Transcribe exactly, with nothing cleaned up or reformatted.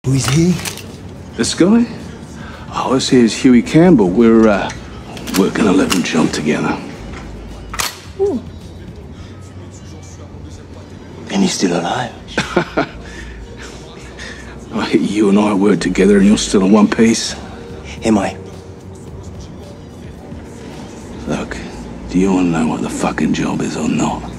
Who is he? This guy? Oh, this here's Huey Campbell. We're, uh, we're gonna let him jump together. Ooh. And he's still alive? Oh, you and I work together and you're still in one piece? Am I? Look, do you want to know what the fucking job is or not?